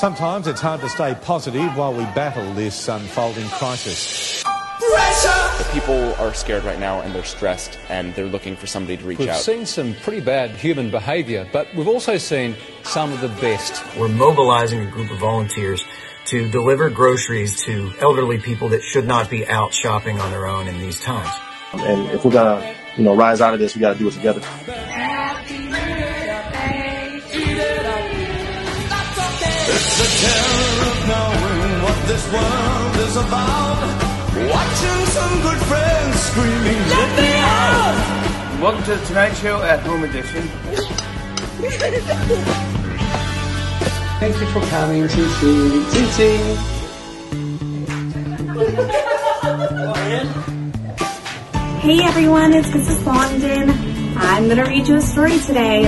Sometimes it's hard to stay positive while we battle this unfolding crisis. The people are scared right now and they're stressed and they're looking for somebody to reach out. We've seen some pretty bad human behaviour, but we've also seen some of the best. We're mobilizing a group of volunteers to deliver groceries to elderly people that should not be out shopping on their own in these times. And if we're gonna, rise out of this, we gotta do it together. It's the terror of knowing what this world is about. Watching some good friends screaming, let me out! Welcome to the Tonight Show at Home Edition. Thank you for coming, Titi. Hey everyone, it's Mrs. London. I'm going to read you a story today.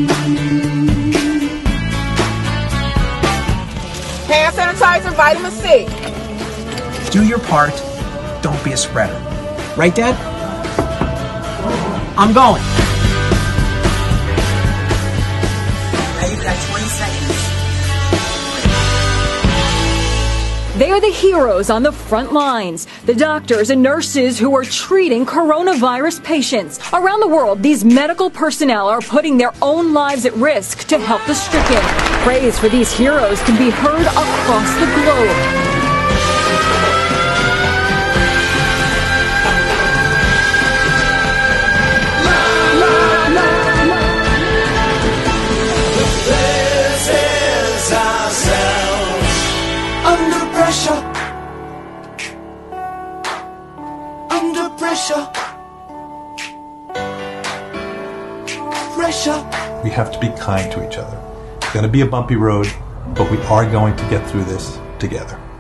Hand sanitizer, vitamin C. Do your part. Don't be a spreader. Right, Dad? I'm going. Now you've got 20 seconds. They are the heroes on the front lines, the doctors and nurses who are treating coronavirus patients. Around the world, these medical personnel are putting their own lives at risk to help the stricken. Praise for these heroes can be heard across the globe. We have to be kind to each other. It's going to be a bumpy road, but we are going to get through this together.